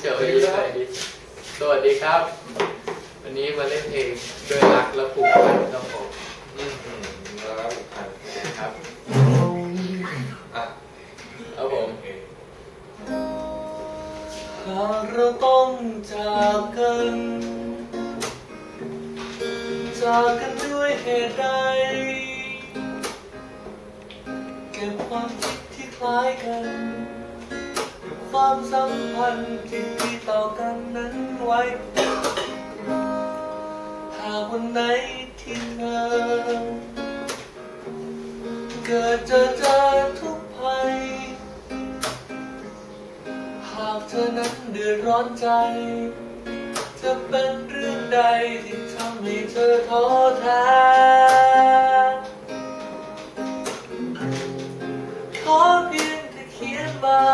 เฉยๆสวัสดีครับวันนี้มาเล่นเพลงด้วยรักและผูกพันครับผมแล้วผูกพันครับครับผมหากเราต้องจากกันด้วยเหตุใดเก็บความคิดที่คล้ายกันความสัมพันธ์ที่มีต่อกันนั้นไว้หากวันไหนที่เธอเกิดเจอทุกภัยหากเธอนั้นเดือดร้อนใจจะเป็นเรื่องใดที่ทำให้เธอท้อแท้ขอเพียงแค่เขียนมา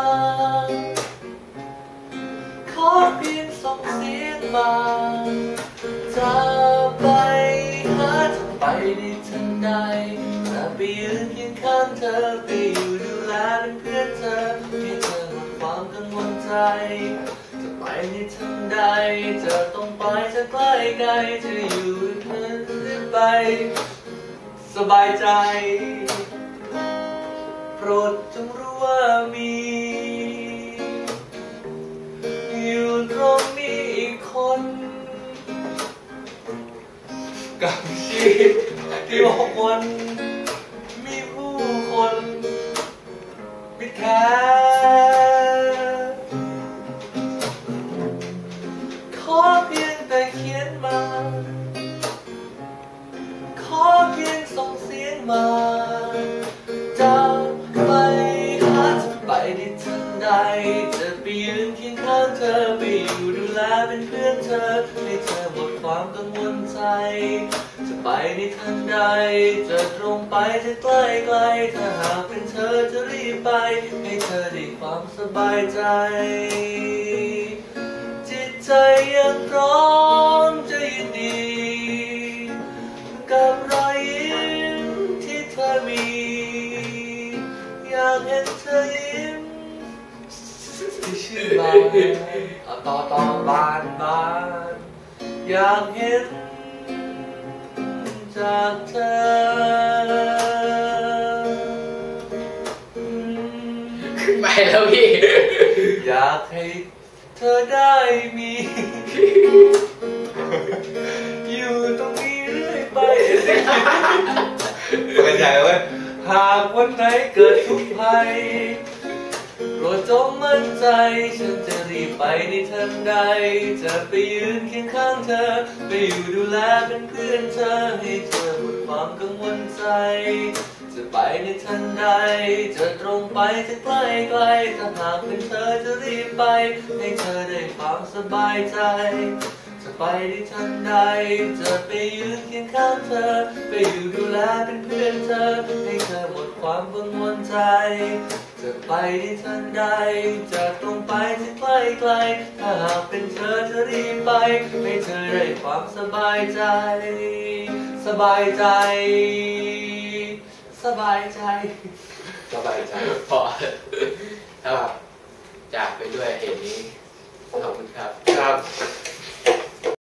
ขอเพียงส่งเสียงมาจะไปหาเธอไปได้ทันใดจะไปยืนเคียงข้างเธอไปอยู่ดูแลเป็นเพื่อนเธอให้เธอหมดความกังวลใจจะไปในทันใดจะต้องไปจะใกล้ไกลจะอยู่เธอจะไปสบายใจโปรดจงรู้ว่ามีอยู่ตรงนี้อีกคนกับชีวิตที่6 วันมีผู้คนมิตรแท้ขอเพียงแต่เขียนมาขอเพียงส่งเสียงมาจะไปหาจะไปในทันใดจะไปยืนเคียงข้างเธอไปอยู่ดูแลเป็นเพื่อนเธอให้เธอหมดความกังวลใจจะไปในทันใดจะตรงไปจะใกล้ไกลถ้าหากเป็นเธอจะรีบไปให้เธอได้ความสบายใจจิตใจยังพร้อมจะยินดีกับรอยยิ้มที่เธอมีอยากเห็นเธอยิ้มที่ชื่อบานต่อบานอยากเห็นจากเธอขึ้นไปแล้วพี่อยากให้เธอได้มีอยู่ตรงนี้เรื่อยไปเป็นใหญ่เว้ยหากวันไหนเกิดทุกข์ภัยโปรดจงมั่นใจฉันจะรีบไปในทันใดจะไปยืนเคียงข้างเธอไปอยู่ดูแลเป็นเพื่อนเธอให้เธอหมดความกังวลใจจะไปในทันใดจะตรงไปจะใกล้ไกลถ้าหากเป็นเธอจะรีบไปให้เธอได้ความสบายใจจะไปในทันใดจะไปยืนเคียงข้างเธอไปอยู่ดูแลเป็นเพื่อนเธอให้เธอหมดความกังวลใจจะไปในทันใดจะตรงไปจะใกล้ไกลถ้าหากเป็นเธอจะรีบไปให้เธอได้ความสบายใจสบายใจสบายใจสบายใจพอครับจากไปด้วยเหตุนี้ขอบคุณครับครับ